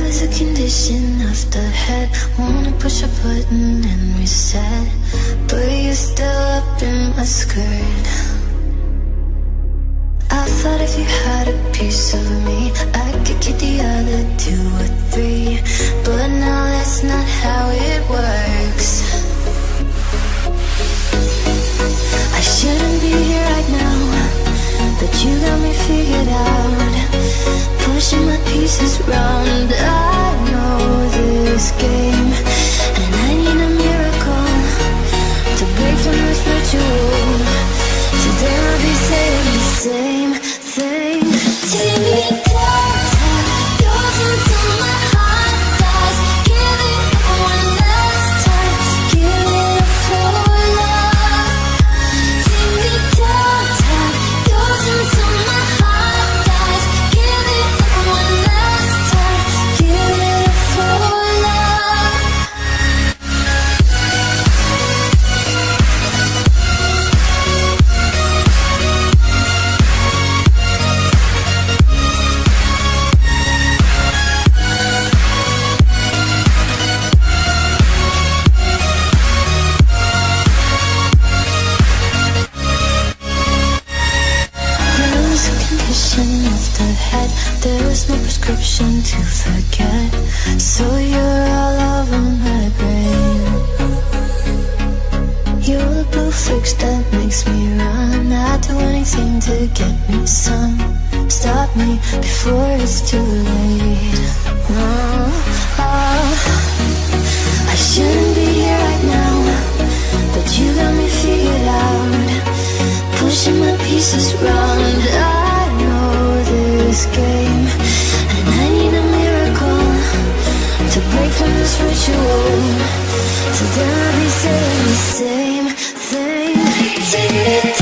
is a condition of the head. Wanna push a button and reset, but you're still up in my skirt. I thought if you had a piece of me, I could get the other 2 or 3, but now that's not how it works. I shouldn't be here right now, but you got me figured out. Pushing my pieces round, I know this game, and I need a miracle to break from this ritual. Today I'll be saying the same thing. Take me down, yours until my heart dies. Give it one last time, give it a full love. Take me down, yours until my heart dies. Give it one last time, give it a full love. There is no prescription to forget, so you're all over my brain. You're the blue fix that makes me run. I'd do anything to get me some. Stop me before it's too late. I shouldn't be here right now, but you got me figured out. Pushing my pieces round, I know this game, and I need a miracle to break from this ritual. Today I'll be saying the same thing. Take me